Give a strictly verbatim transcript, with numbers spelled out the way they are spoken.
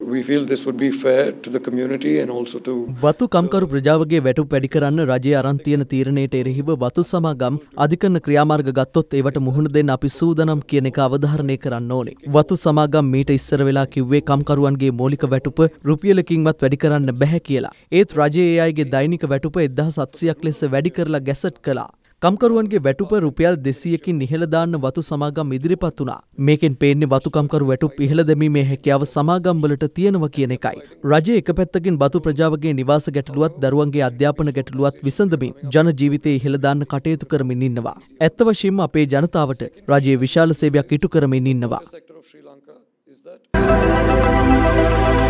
We feel this would be fair to the community and also to වතු කම්කරු ප්‍රජාවගේ වැටුප් වැඩි කරන්න රජය අරන් තියෙන තීරණයට එරෙහිව වතු සමාගම් අධිකරණ ක්‍රියාමාර්ග ගත්තොත් ඒවට මුහුණ දෙන්න අපි සූදානම් කියන එක අවධාරණය කරන්න ඕනේ. වතු සමාගම් මීට ඉස්සර වෙලා කිව්වේ කම්කරුවන්ගේ මූලික වැටුප රුපියලකින්වත් වැඩි කරන්න බැහැ කියලා. ඒත් රජයේ ඒ අයගේ දෛනික වැටුප එක්දහස් හත්සියයක් ලෙස වැඩි කරලා ගැසට් කළා. කම්කරුවන්ගේ වැටුප රුපියල් දෙසීයකින් ඉහළ දාන්න වතු සමාගම් ඉදිරිපත් වුණා. මේකෙන් පේන්නේ වතු කම්කරු වැටුප් ඉහළ දැමීමේ හැකියාව සමාගම් වලට තියෙනවා කියන එකයි. රජය එක පැත්තකින් වතු ප්‍රජාවගේ නිවාස ගැටලුවත් දරුවන්ගේ අධ්‍යාපන ගැටලුවත් විසඳමින් ජන ජීවිතය ඉහළ දාන්න කටයුතු කරමින් ඉන්නවා. ඇත්ත වශයෙන්ම අපේ ජනතාවට රජයේ විශාල සේවයක් ඉටු කරමින් ඉන්නවා.